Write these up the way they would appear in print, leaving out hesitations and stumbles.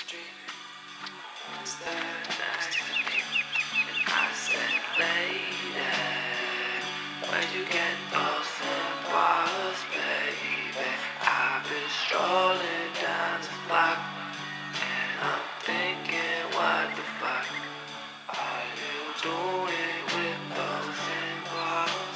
street was there next to me, and I said, lady, where'd you get those handballs, baby? I've been strolling down the block, and I'm thinking, what the fuck are you doing with those handballs?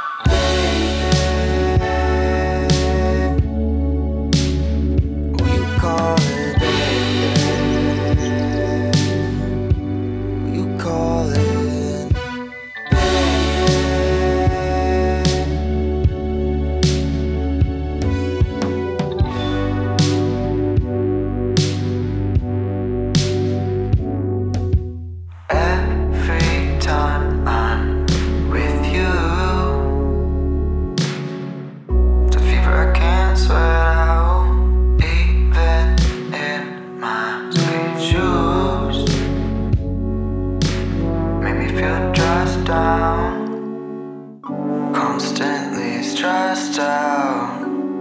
Constantly stressed out.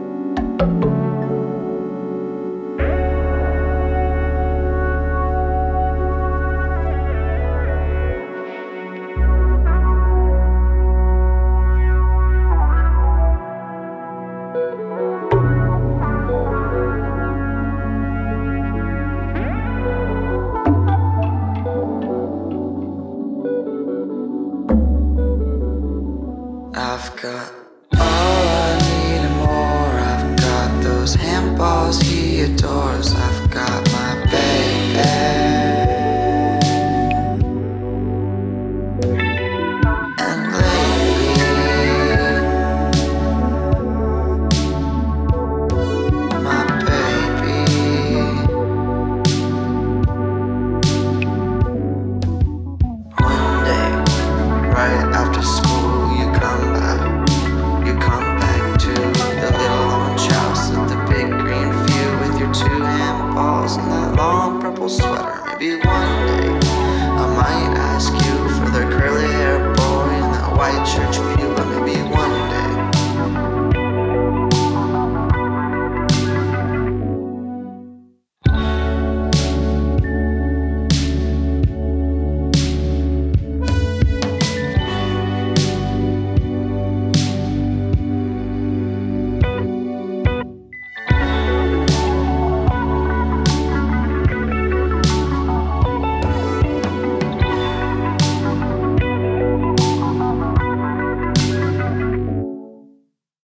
I've got all I need and more. I've got those handballs he adores. I've got